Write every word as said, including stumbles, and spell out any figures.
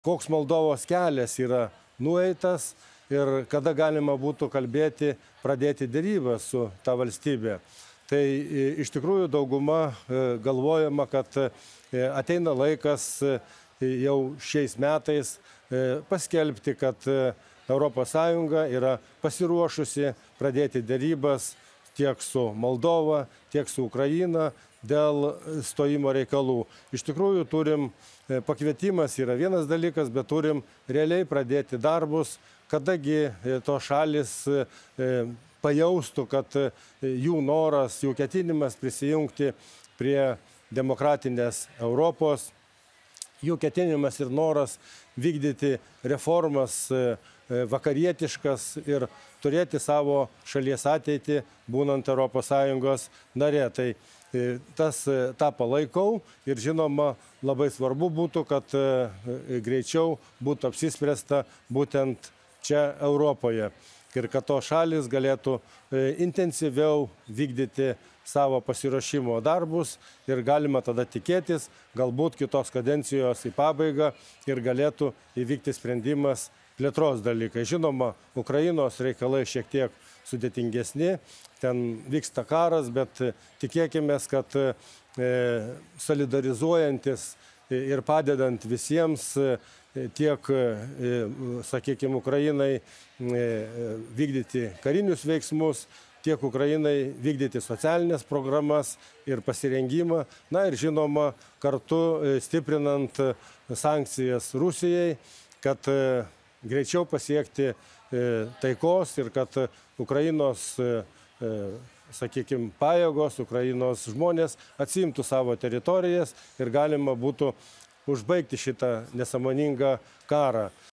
koks Moldovos kelias yra nueitas ir kada galima būtų kalbėti, pradėti dėrybą su ta valstybė. Tai iš tikrųjų dauguma galvojama, kad ateina laikas jau šiais metais paskelbti, kad Europos Sąjunga yra pasiruošusi pradėti dėrybas tiek su Moldova, tiek su Ukraina dėl stojimo reikalų. Iš tikrųjų turim, pakvietimas yra vienas dalykas, bet turim realiai pradėti darbus, kadagi to šalis pajaustų, kad jų noras, jų ketinimas prisijungti prie demokratinės Europos, jų ketinimas ir noras vykdyti reformas vakarietiškas ir turėti savo šalies ateitį, būnant Europos Sąjungos narė. Tai tas tą palaikau ir žinoma labai svarbu būtų, kad greičiau būtų apsispręsta būtent čia Europoje ir kad to šalis galėtų intensyviau vykdyti savo pasiruošimo darbus ir galima tada tikėtis, galbūt kitos kadencijos į pabaigą ir galėtų įvykti sprendimas plėtros dalykai. Žinoma, Ukrainos reikalai šiek tiek sudėtingesni, ten vyksta karas, bet tikėkime, kad solidarizuojantis ir padedant visiems tiek, sakykime, Ukrainai vykdyti karinius veiksmus, tiek Ukrainai vykdyti socialinės programas ir pasirengimą, na ir žinoma, kartu stiprinant sankcijas Rusijai, kad greičiau pasiekti taikos ir kad Ukrainos, sakykime, pajėgos, Ukrainos žmonės atsiimtų savo teritorijas ir galima būtų užbaigti šitą nesąmoningą karą.